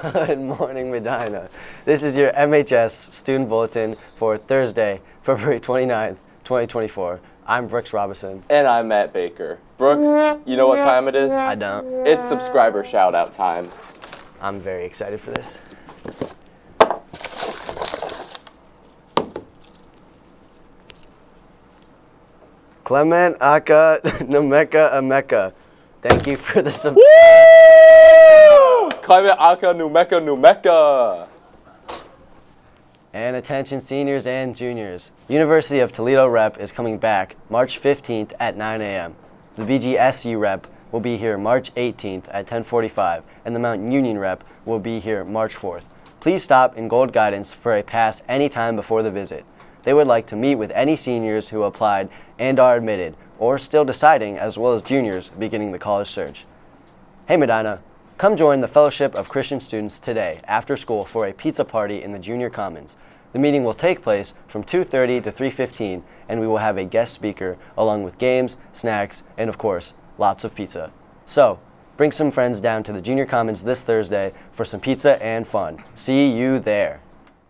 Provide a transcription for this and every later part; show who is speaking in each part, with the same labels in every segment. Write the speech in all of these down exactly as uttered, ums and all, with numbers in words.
Speaker 1: Good morning, Medina. This is your M H S Student Bulletin for Thursday, February twenty-ninth, twenty twenty-four. I'm Brooks Robinson.
Speaker 2: And I'm Matt Baker. Brooks, you know what time it is?
Speaker 1: I don't.
Speaker 2: It's subscriber shout-out time.
Speaker 1: I'm very excited for this. Clement Aka Numeka Ameka. Thank you for the sub.
Speaker 2: Woo! Clement Aka Numeka Numeka.
Speaker 1: And attention seniors and juniors. University of Toledo rep is coming back March fifteenth at nine A M The B G S U rep will be here March eighteenth at ten forty-five, and the Mount Union rep will be here March fourth. Please stop in Gold Guidance for a pass any time before the visit. They would like to meet with any seniors who applied and are admitted, or still deciding, as well as juniors beginning the college search. Hey Medina, come join the Fellowship of Christian Students today after school for a pizza party in the Junior Commons. The meeting will take place from two thirty to three fifteen, and we will have a guest speaker along with games, snacks, and of course, lots of pizza. So, bring some friends down to the Junior Commons this Thursday for some pizza and fun. See you there.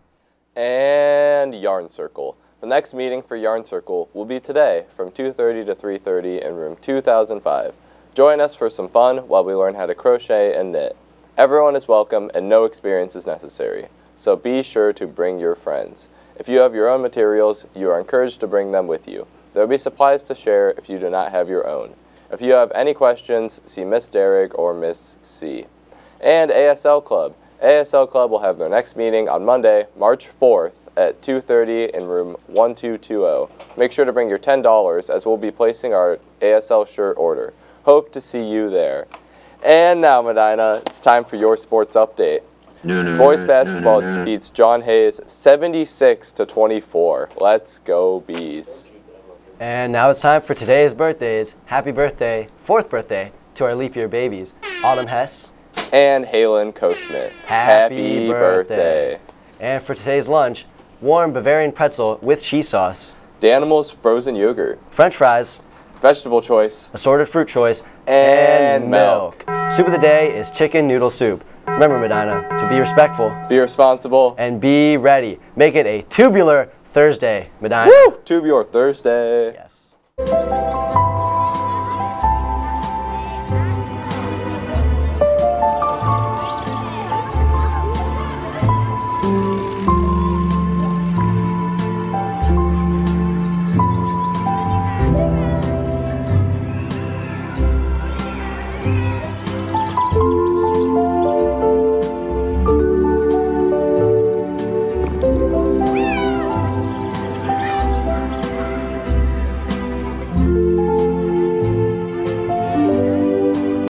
Speaker 2: And Yarn Circle. The next meeting for Yarn Circle will be today from two thirty to three thirty in room two thousand five. Join us for some fun while we learn how to crochet and knit. Everyone is welcome and no experience is necessary, so be sure to bring your friends. If you have your own materials, you are encouraged to bring them with you. There will be supplies to share if you do not have your own. If you have any questions, see Miss Derrick or Miss C. And A S L Club. A S L Club will have their next meeting on Monday, March fourth at two thirty in room one two two zero. Make sure to bring your ten dollars as we'll be placing our A S L shirt order. Hope to see you there. And now, Medina, it's time for your sports update.
Speaker 3: No, no,
Speaker 2: Boys
Speaker 3: no,
Speaker 2: basketball
Speaker 3: no, no, no.
Speaker 2: beats John Hayes seventy-six to twenty-four. Let's go Bees.
Speaker 1: And now it's time for today's birthdays. Happy birthday, fourth birthday, to our leap year babies, Autumn Hess
Speaker 2: And Halen Koschmidt.
Speaker 1: Happy birthday. And for today's lunch, warm Bavarian pretzel with cheese sauce,
Speaker 2: Danimals frozen yogurt,
Speaker 1: French fries,
Speaker 2: vegetable choice,
Speaker 1: assorted fruit choice,
Speaker 2: and milk.
Speaker 1: Soup of the day is chicken noodle soup. Remember, Medina, to be respectful
Speaker 2: Be responsible.
Speaker 1: and be ready. Make it a tubular Thursday, Medina.
Speaker 2: Woo! Tubular Thursday.
Speaker 1: Yes.